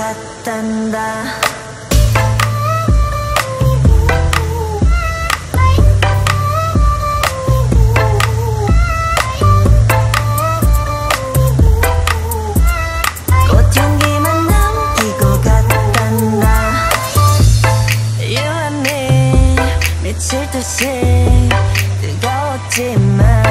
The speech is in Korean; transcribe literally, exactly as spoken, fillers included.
같단다. 꽃향기만 남기고 갔단다. You and me 미칠 듯이 뜨거웠지만